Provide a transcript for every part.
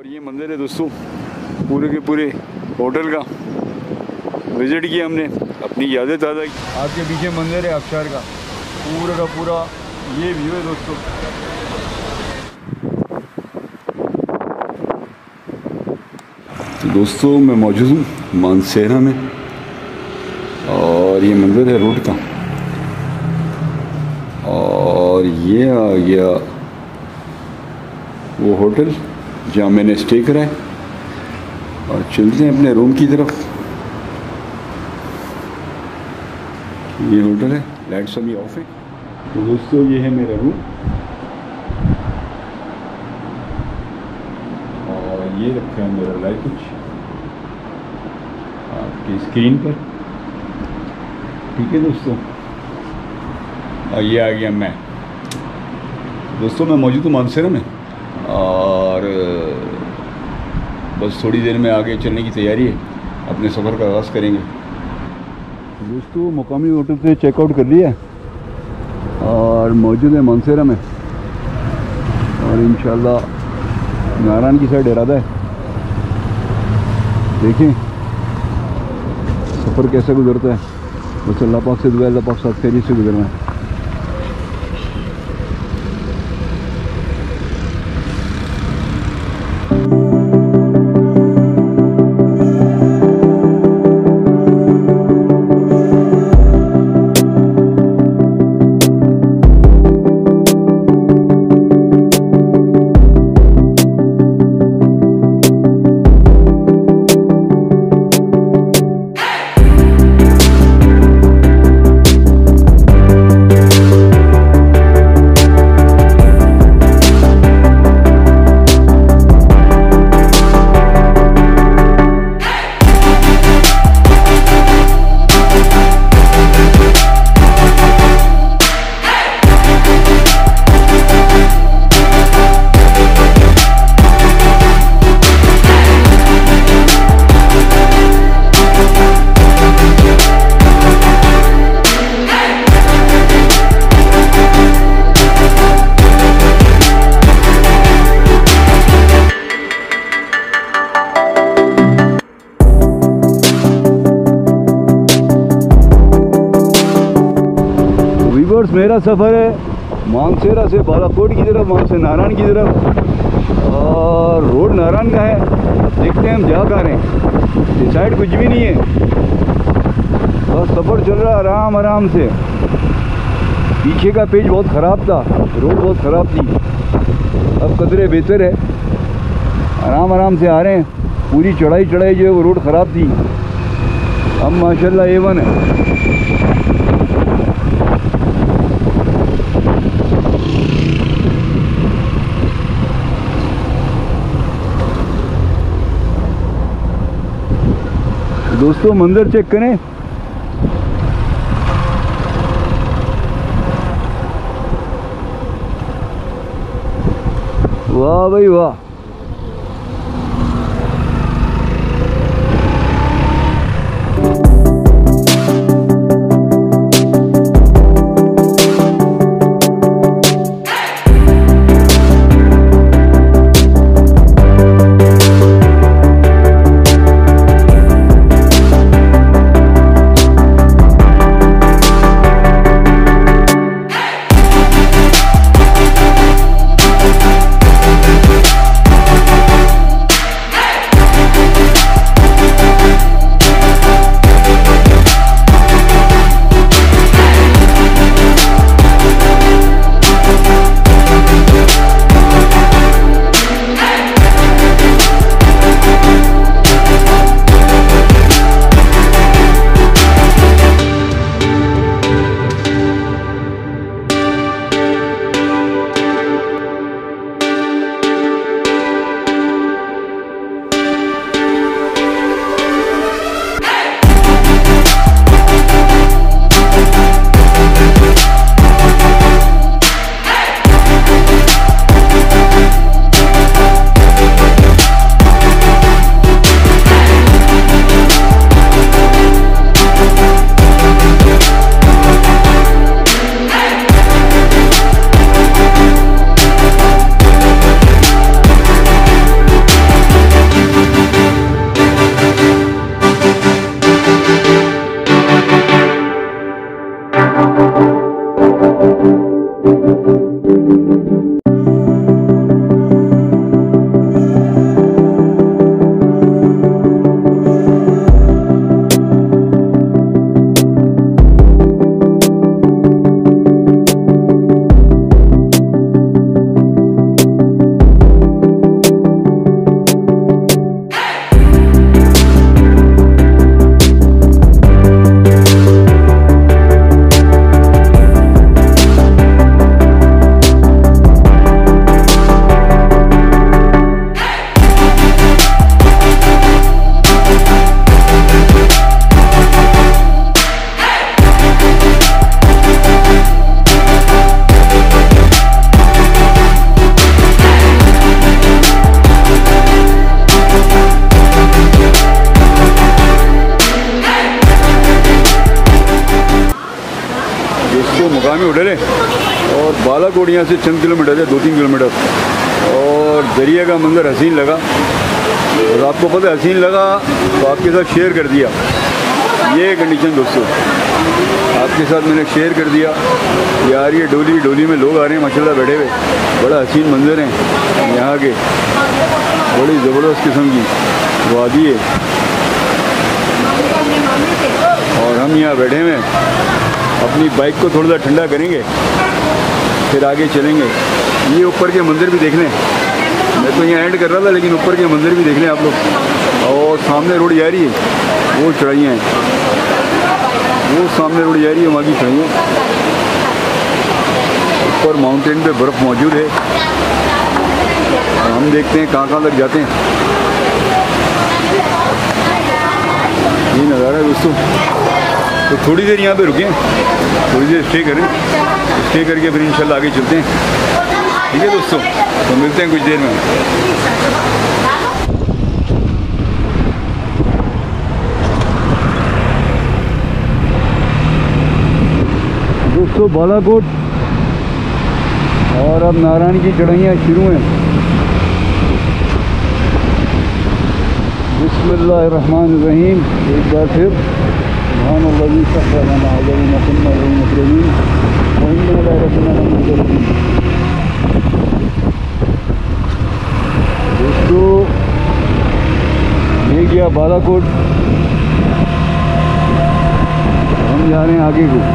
और ये मंदिर है दोस्तों, पूरे के पूरे होटल का विज़िट किया हमने, अपनी यादें ताज़ा की। आपके पीछे मंदिर है आबशार का पूरा ये व्यू है दोस्तों। तो दोस्तों मैं मौजूद हूँ मानसेरा में और ये मंदिर है रोड का, और ये आ गया वो होटल जहाँ मैंने स्टे करा है। और चलते हैं अपने रूम की तरफ। ये होटल है, लाइट्स अभी ऑफ है। तो दोस्तों ये है मेरा रूम और ये रखा है मेरा लगेज आपकी स्क्रीन पर, ठीक है दोस्तों। और ये आ गया मैं। दोस्तों मैं मौजूद हूँ मानसेरा में और बस थोड़ी देर में आगे चलने की तैयारी है, अपने सफ़र का आगाज़ करेंगे। दोस्तों मुकामी होटल से चेकआउट कर लिया है और मौजूद है मानसेरा में, और इंशाल्लाह नारायण की साइड इरादा है। देखें सफ़र कैसा गुजरता है, बस अल्लाह पाक से दुआ, अल्लाह पाक साथ खैरियत से गुजरना है। मेरा सफ़र है मानसेरा से बालाकोट की तरफ, वहाँ से नारायण की तरफ, और रोड नारायण का है। देखते हैं हम जा कहाँ रहे हैं, डिसाइड कुछ भी नहीं है, बस सफ़र चल रहा आराम आराम से। पीछे का पेज बहुत ख़राब था, रोड बहुत ख़राब थी, अब कदरे बेहतर है, आराम आराम से आ रहे हैं। पूरी चढ़ाई जो है वो रोड ख़राब थी, अब माशाल्लाह A1 है। दोस्तों मंदिर चेक करें, वाह भाई वाह। दोस्तों मुकामी होटल है और बालाकोट यहाँ से चंद किलोमीटर है, 2-3 किलोमीटर। और दरिया का मंजर हसीन लगा और आपको पता है हसीन लगा तो आपके साथ शेयर कर दिया। ये कंडीशन दोस्तों, आपके साथ मैंने शेयर कर दिया। यार ये डोली में लोग आ रहे हैं माशाल्लाह बैठे हुए, बड़ा हसीन मंजर हैं यहाँ के, बड़ी ज़बरदस्त किस्म की वादी है। और हम यहाँ बैठे हुए अपनी बाइक को थोड़ा सा ठंडा करेंगे फिर आगे चलेंगे। ये ऊपर के मंदिर भी देख लें, मैं तो यहाँ एंड कर रहा था लेकिन ऊपर के मंदिर भी देख लें आप लोग। और सामने रोड जा रही है, वो चढ़ाइयाँ हैं, वो सामने रोड जा रही है, वहाँ की चढ़ाइयाँ। ऊपर माउंटेन पे बर्फ़ मौजूद है। हम देखते हैं कहाँ तक जाते हैं। ये नज़ारा है दोस्तों। तो थोड़ी देर यहाँ पे रुकें, थोड़ी देर स्टे करें, स्टे करके फिर इंशाल्लाह आगे चलते हैं। ठीक है दोस्तों, तो मिलते हैं कुछ देर में। दोस्तों बालाकोट और अब नारायण की चढ़ाइयाँ शुरू हैं। बिस्मिल्लाहिर्रहमानिर्रहीम। एक बार फिर दोस्तों ये गया बालाकोट, हम जा रहे हैं आगे को।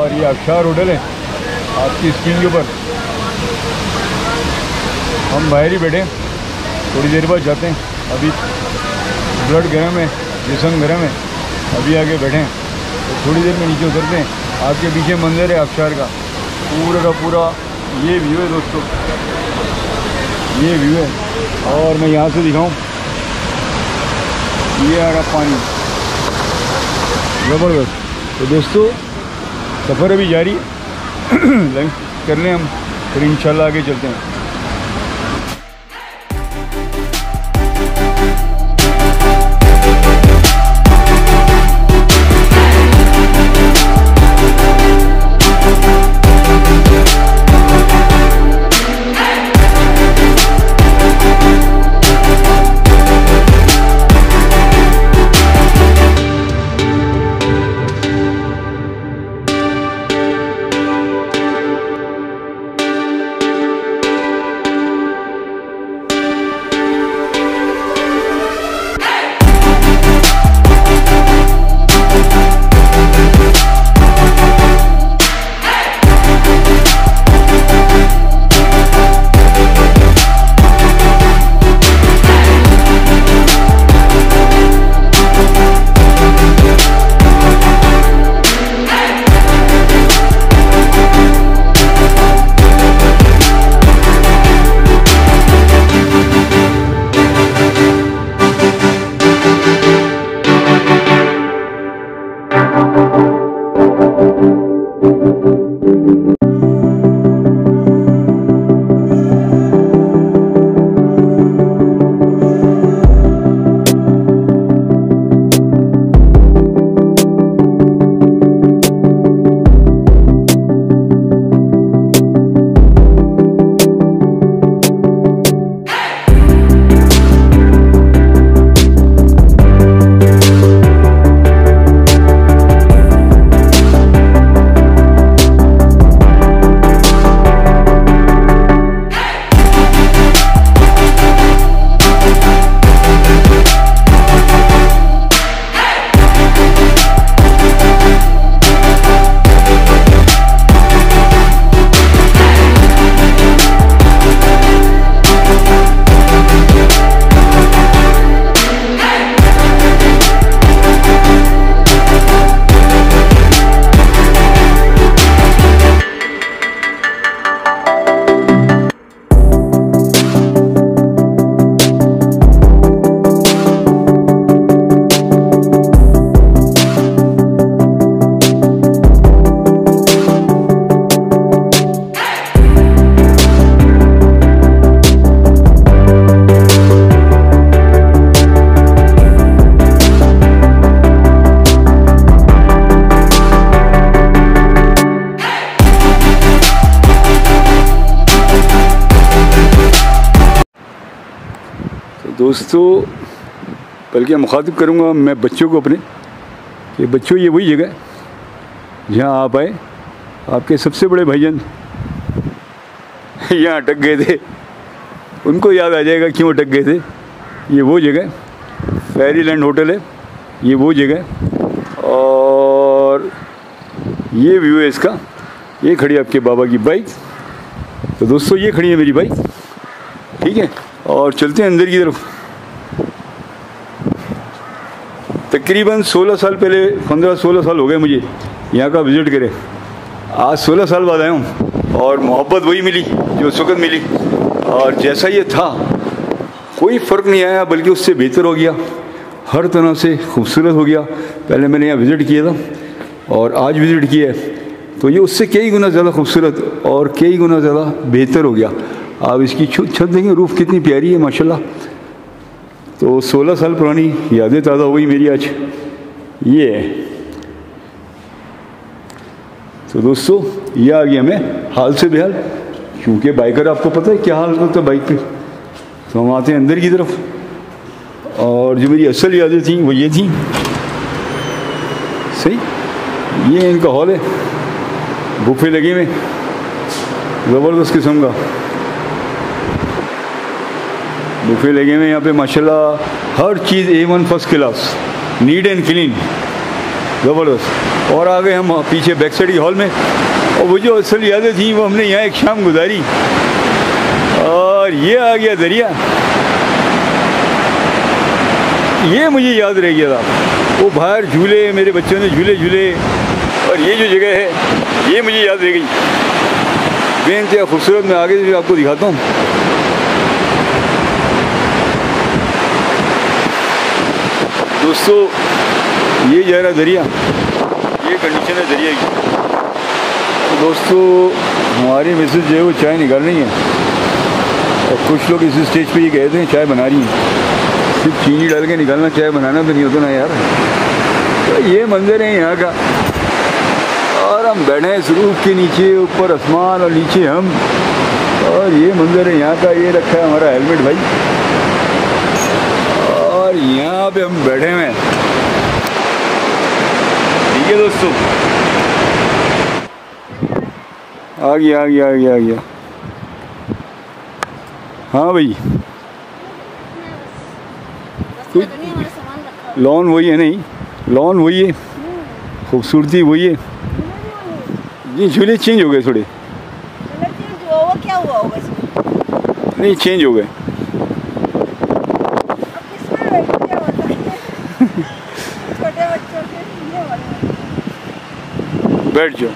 और ये अक्षार होटल है आपकी स्क्रीन के ऊपर। हम बाहर ही बैठे, थोड़ी देर बाद जाते हैं। अभी ब्लड गर्म है, जिस्म गर्म है, अभी आगे बैठे हैं तो थोड़ी देर में नीचे उतरते हैं। आपके पीछे मंदिर है अक्षार का, पूरा का पूरा ये व्यू है दोस्तों, ये व्यू है। और मैं यहाँ से दिखाऊं, ये आ रहा पानी, ज़बरदस्त। तो दोस्तों सफ़र अभी जारी है, लंच कर लें हम, फिर इंशाल्लाह आगे चलते हैं। दोस्तों बल्कि मुखातिब करूँगा मैं बच्चों को अपने, कि बच्चों ये वही जगह है जहाँ आप आए, आपके सबसे बड़े भाईजान यहाँ अटक गए थे, उनको याद आ जाएगा क्यों अटक गए थे। ये वो जगह फेरीलैंड होटल है, ये वो जगह है। और ये व्यू है इसका, ये खड़ी है आपके बाबा की बाइक। तो दोस्तों ये खड़ी है मेरी बाइक, ठीक है। और चलते हैं अंदर की तरफ। तकरीबन 16 साल पहले, 15-16 साल हो गए मुझे यहाँ का विज़िट करे। आज 16 साल बाद आया हूँ और मोहब्बत वही मिली जो उस वक़्त मिली, और जैसा ये था कोई फ़र्क नहीं आया, बल्कि उससे बेहतर हो गया, हर तरह से खूबसूरत हो गया। पहले मैंने यहाँ विज़िट किया था और आज विज़िट किया है, तो ये उससे कई गुना ज़्यादा खूबसूरत और कई गुना ज़्यादा बेहतर हो गया। आप इसकी छत देखें, रूफ़ कितनी प्यारी है माशाल्लाह। तो 16 साल पुरानी यादें ताज़ा हो गई मेरी आज। ये है तो दोस्तों, ये आ गया मैं हाल से बेहाल, क्योंकि बाइकर आपको पता है क्या हाल होता है बाइक पे। तो हम आते हैं अंदर की तरफ, और जो मेरी असल यादें थी वो ये थी। सही, ये इनका हॉल है, बुफे लगे हुए ज़बरदस्त किस्म का बुफे लगे हुए यहाँ पे माशाल्लाह। हर चीज़ A1 first class, neat and clean, ज़बरदस्त। और आ गए हम पीछे बैक साइड के हॉल में। और वो जो असल यादें थी वो हमने यहाँ एक शाम गुजारी, और ये आ गया दरिया। ये मुझे याद रह गया था, वो बाहर झूले, मेरे बच्चों ने झूले झूले, और ये जो जगह है ये मुझे याद रह गई। बेइंतहा खूबसूरत, मैं आगे भी आपको दिखाता हूँ। दोस्तों ये जा रहा दरिया, ये कंडीशन है दरिया की। तो दोस्तों हमारी मिसेज जो है वो चाय निकाल रही है, और कुछ लोग इस स्टेज पे ये कहते हैं चाय बना रही हैं। सिर्फ चीनी डाल के निकालना चाय बनाना तो नहीं होता ना यार। तो ये मंजर है यहाँ का, और हम बैठे हैं रूफ के नीचे, ऊपर आसमान और नीचे हम, और ये मंजर है यहाँ का। ये रखा है हमारा हेलमेट भाई, और यहाँ पे हम बैठे हुए हैं। ठीक है दोस्तों, आ गया। हाँ भाई, लॉन वही है, नहीं लॉन वही है, खूबसूरती वही है। जी झूले चेंज हो गए थोड़े, क्या हुआ होगा इसमें? नहीं चेंज हो गए। छोटे बच्चों के ये वाले बैठ जाओ।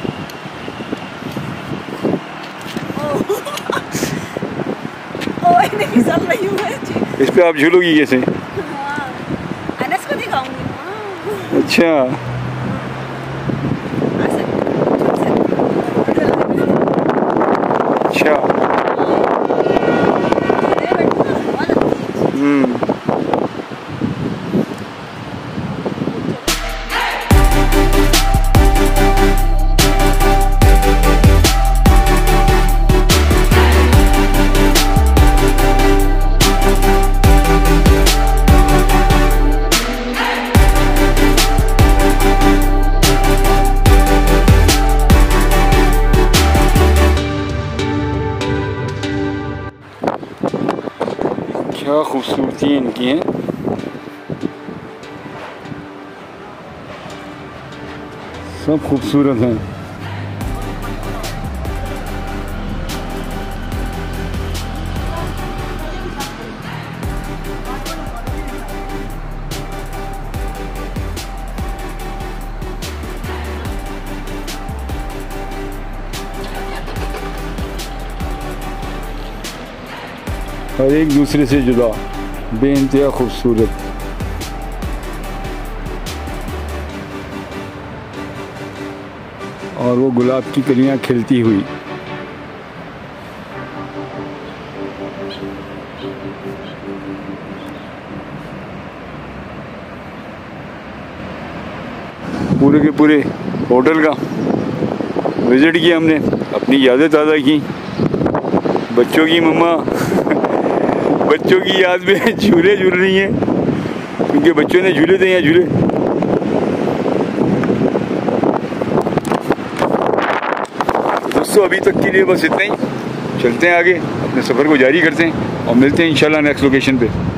इस पे आप झूलोगी कैसे? अनस को दिखाऊंगी। अच्छा, अच्छा। क्या खूबसूरती इनकी हैं। सब खूबसूरत हैं। और एक दूसरे से जुदा, बेइंतहा खूबसूरत। और वो गुलाब की कलियां खिलती हुई। पूरे के पूरे होटल का विज़िट किया हमने, अपनी यादें ताज़ा की। बच्चों की मम्मा बच्चों की याद में झूले झूल रही हैं, क्योंकि बच्चों ने झूले थे यहाँ झूले। दोस्तों अभी तक के लिए बस इतना ही, चलते हैं आगे, अपने सफ़र को जारी करते हैं और मिलते हैं इंशाल्लाह नेक्स्ट लोकेशन पे।